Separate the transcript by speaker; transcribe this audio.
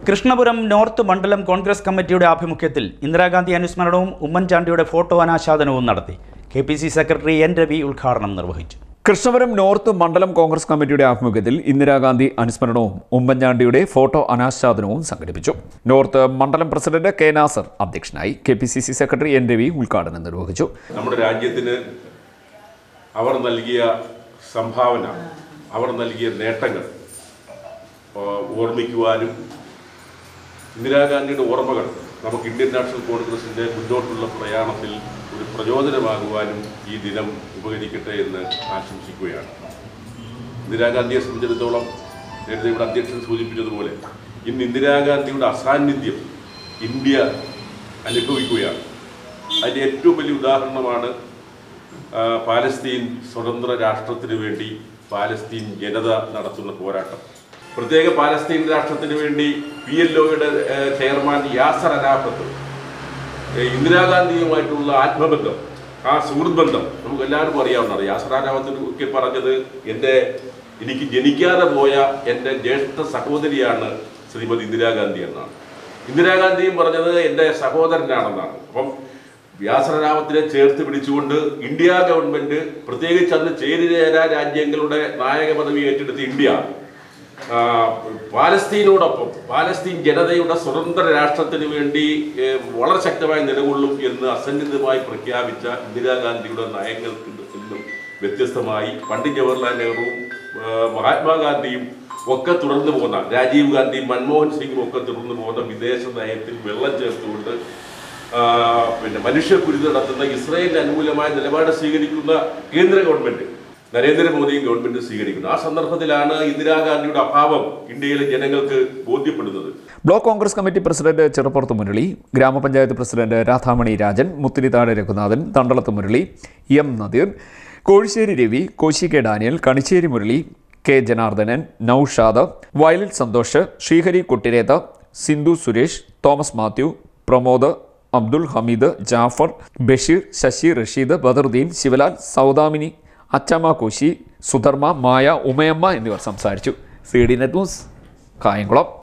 Speaker 1: Krishnapuram north മണ്ഡലം കോൺഗ്രസ് കമ്മിറ്റിയുടെ ആഭിമുഖ്യത്തിൽ ഇന്ദിരാഗാന്ധി അനുസ്മരണവും ഉമ്മൻചാണ്ടിയുടെ ഫോട്ടോ അനാച്ഛാദനവും നടത്തി. കെ.പി.സി. Secretary N. രവി ഉദ്ഘാടനം നിർവഹിച്ചു.
Speaker 2: കൃഷ്ണപുരം നോർത്ത് മണ്ഡലം കോൺഗ്രസ് കമ്മിറ്റിയുടെ ആഭിമുഖ്യത്തിൽ ഇന്ദിരാഗാന്ധി അനുസ്മരണവും ഉമ്മൻചാണ്ടിയുടെ ഫോട്ടോ അനാച്ഛാദനവും സംഘടിപ്പിച്ചു. നോർത്ത് മണ്ഡലം പ്രസിഡന്റ് കെ. നാസർ അധ്യക്ഷനായി. കെ.പി.സി. Secretary N. രവി ഉദ്ഘാടനം നിർവഹിച്ചു.
Speaker 3: നമ്മുടെ രാജ്യത്തിന് അവർ നൽകിയ സംഭാവന, അവർ നൽകിയ നേട്ടങ്ങൾ ഓർമ്മിക്കുവാനും ഇന്ദിരാഗാന്ധിയുടെ ഓർമ്മകൾ നമുക്ക് ഇന്ത്യൻ നാഷണൽ കോൺഗ്രസിൻ്റെ മുന്നോട്ടുള്ള പ്രയാണത്തിൽ ഒരു പ്രചോദനമാകുവാനും ഈ ദിനം ഉപകരിക്കട്ടെ എന്ന് ആശംസിക്കുകയാണ്. ഇന്ദിരാഗാന്ധിയെ സംബന്ധിച്ചിടത്തോളം നേരത്തെ ഇവിടെ അധ്യക്ഷൻ സൂചിപ്പിച്ചതുപോലെ ഇന്ന് ഇന്ദിരാഗാന്ധിയുടെ അസാന്നിധ്യം ഇന്ത്യ അനുഭവിക്കുകയാണ്. അതിൻ്റെ ഏറ്റവും വലിയ ഉദാഹരണമാണ് പാലസ്തീൻ സ്വതന്ത്ര രാഷ്ട്രത്തിന് വേണ്ടി പാലസ്തീൻ ജനത നടത്തുന്ന പോരാട്ടം. പ്രത്യേക പാലസ്തീൻ രാഷ്ട്രത്തിന് വേണ്ടി PLOയുടെ ചെയർമാൻ യാസർ അരാഫത്ത് ഇന്ദിരാഗാന്ധിയുമായിട്ടുള്ള ആത്മബന്ധം, ആ സുഹൃത്ത് ബന്ധം നമുക്ക് എല്ലാവർക്കും അറിയാവുന്നതാണ്. യാസർ അരാഫത്ത് പറഞ്ഞത് എനിക്ക് ജനിക്കാതെ പോയ എൻ്റെ ജ്യേഷ്ഠ സഹോദരിയാണ് ശ്രീമതി ഇന്ദിരാഗാന്ധി എന്നാണ്. ഇന്ദിരാഗാന്ധിയും പറഞ്ഞത് എൻ്റെ സഹോദരനാണെന്നാണ്. അപ്പം യാസർ അരാഫത്തിനെ ചേർത്ത് പിടിച്ചുകൊണ്ട് ഇന്ത്യ ഗവൺമെൻറ്, പ്രത്യേകിച്ച് അന്ന് ചേരിചേരാ രാജ്യങ്ങളുടെ നായക പദവി ഏറ്റെടുത്ത ഇന്ത്യ പാലസ്തീനോടൊപ്പം പാലസ്തീൻ ജനതയുടെ സ്വതന്ത്ര രാഷ്ട്രത്തിന് വേണ്ടി വളരെ ശക്തമായി നിലകൊള്ളും എന്ന് അസന്നിഗ്ധമായി പ്രഖ്യാപിച്ച ഇന്ദിരാഗാന്ധിയുടെ നയങ്ങൾക്ക് നിന്നും വ്യത്യസ്തമായി പണ്ഡിറ്റ് ജവഹർലാൽ നെഹ്റുവും മഹാത്മാഗാന്ധിയും ഒക്കെ തുടർന്നു പോകുന്ന, രാജീവ് ഗാന്ധിയും മൻമോഹൻ സിംഗും ഒക്കെ തുടർന്നു പോകുന്ന വിദേശ നയത്തിൽ വെള്ളം ചേർത്തുകൊണ്ട് മനുഷ്യക്കുരുതി നടത്തുന്ന ഇസ്രായേലിന് അനുകൂലമായ നിലപാട് സ്വീകരിക്കുന്ന കേന്ദ്ര ഗവൺമെന്റ്, നരേന്ദ്രമോദി ഗവൺമെന്റ് സ്വീകരിക്കുന്നു. ആ സന്ദർഭത്തിലാണ് ഇന്ദിരാഗാന്ധിയുടെ അഭാവം ഇന്ത്യയിലെ ജനങ്ങൾക്ക് ബോധ്യപ്പെടുന്നത്.
Speaker 2: Block congress committee president Cheruppurath Murali, grama panchayat president Radhamani Rajan, Muthirithad Raghunathan, Thandalath Murali, M Nadeer, Kozhissery Ravi, Koshy K Daniel, Kanissery Murali, K Janardhanan, Noushad, Vayalil Santhosh, Sreehari Kuttireth, Sindhu Suresh, Thomas Mathew, Pramod, Abdul Hameed, Jafar, Basheer, Sasi, Rasheed, Badaruddin, Sivalal, Saudamini, Achamma Koshy, Sudharma, Maya, Umayamma എന്നിവർ സംസാരിച്ചു. CD net news, Kayamkulam.